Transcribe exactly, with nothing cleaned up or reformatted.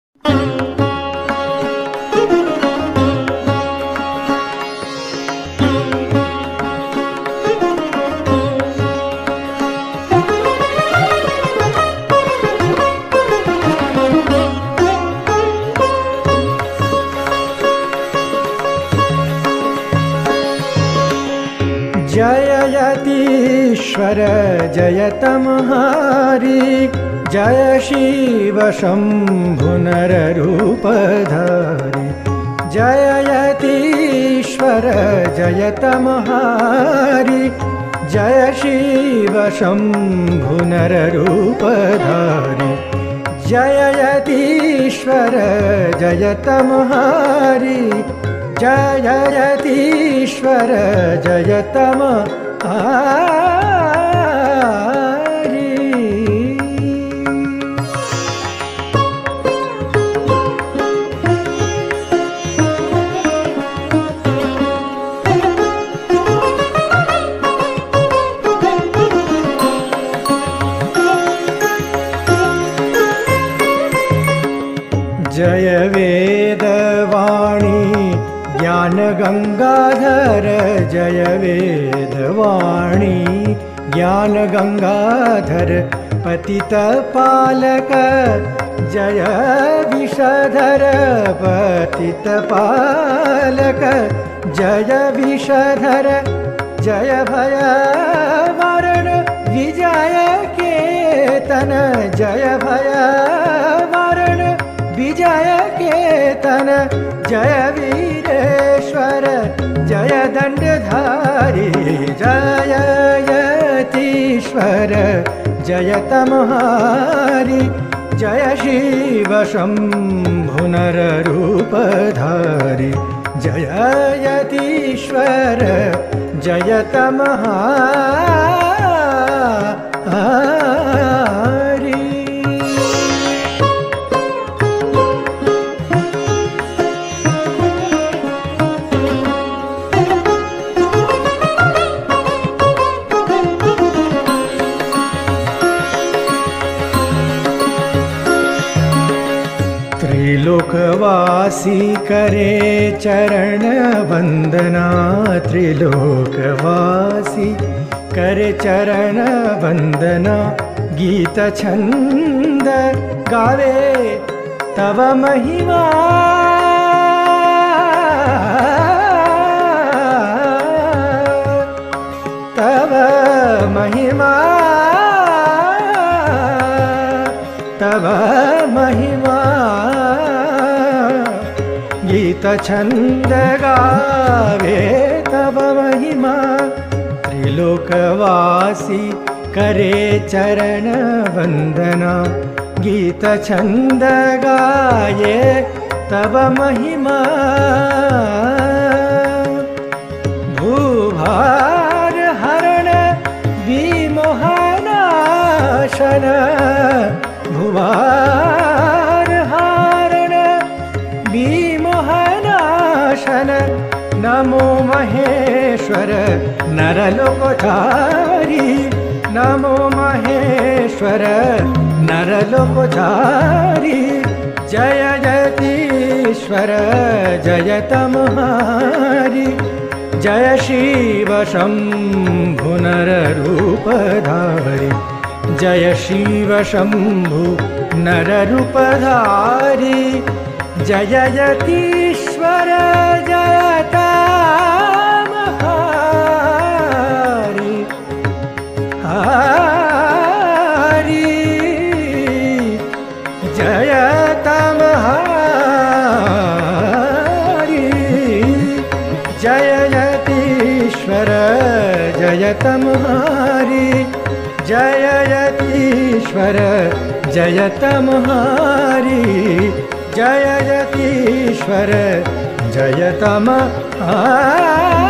जय यतीश्वर जयत महारी, जय शिव शंभु नर रूपधारी। जय यतीश्वर जयत महारी, जय शिव शंभु नर रूपधारी। जय यतीश्वर जयत महारी, जय यतीश्वर जयत महारी। जय वेदवाणी ज्ञान गंगाधर, जय वेदवाणी ज्ञान गंगाधर। पतित पालक जय विषधर, पतित पालक जय विषधर। जय भय वारण विजय केतन, जय भय वारण विजय केतन। जय वीरेश्वर जय दंडधारी, जय यतीश्वर जयत महारी। जय शिव शंभु नर रूपधारी, जय यतीश्वर जयत महारी। त्रिलोकवासी करे चरण वंदना, त्रिलोकवासी करे चरण वंदना। गीत छंद गावे तव महिमा, तव महिमा, तव महिमा। गीत छंद गावे तव महिमा। त्रिलोकवासी करे चरण वंदना, गीत छंद गाये तव महिमा। भूभार हरण विमोहनाशन, भुवार हारण विमोहनाशन। नमो महेश्वर नरलोकधारी, नमो महेश्वर नरलोकधारी। जय यतीश्वर जयत महारी, जय शिव शंभु नर रूपधारी। जय शिव शंभु नर रूपधारी, जय यतीश्वर जयत महारी। हारी जयत महारी, जय यतीश्वर जयत महारी। जय यतीश्वर जयत महारी, जय यतीश्वर जयत महारी।